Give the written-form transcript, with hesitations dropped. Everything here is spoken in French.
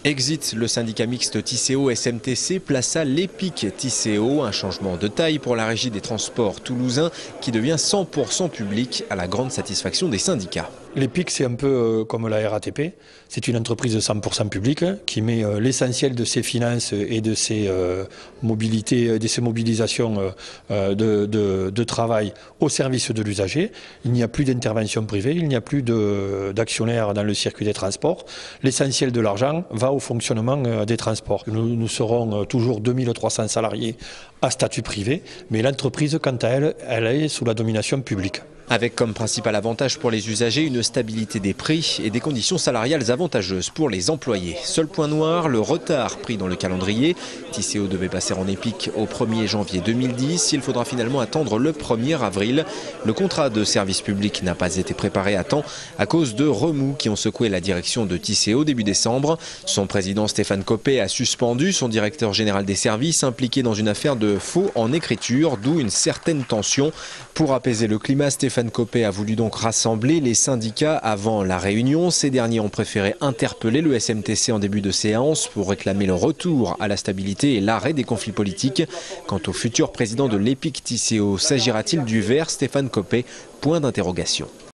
Exit le syndicat mixte Tisséo-SMTC, place à l'EPIC Tisséo, un changement de taille pour la régie des transports toulousains qui devient 100% public à la grande satisfaction des syndicats. L'EPIC, c'est un peu comme la RATP. C'est une entreprise de 100% publique qui met l'essentiel de ses finances et de ses mobilités, de ses mobilisations de travail au service de l'usager. Il n'y a plus d'intervention privée, il n'y a plus d'actionnaires dans le circuit des transports. L'essentiel de l'argent va au fonctionnement des transports. Nous serons toujours 2300 salariés à statut privé, mais l'entreprise, quant à elle, elle est sous la domination publique. Avec comme principal avantage pour les usagers une stabilité des prix et des conditions salariales avantageuses pour les employés. Seul point noir, le retard pris dans le calendrier. Tisséo devait passer en EPIC au 1er janvier 2010. Il faudra finalement attendre le 1er avril. Le contrat de service public n'a pas été préparé à temps à cause de remous qui ont secoué la direction de Tisséo début décembre. Son président Stéphane Copé a suspendu son directeur général des services impliqué dans une affaire de faux en écriture, d'où une certaine tension. Pour apaiser le climat, Stéphane Copé a voulu donc rassembler les syndicats avant la réunion. Ces derniers ont préféré interpeller le SMTC en début de séance pour réclamer le retour à la stabilité et l'arrêt des conflits politiques. Quant au futur président de l'EPIC Tisséo, s'agira-t-il du vert Stéphane Copé? Point d'interrogation.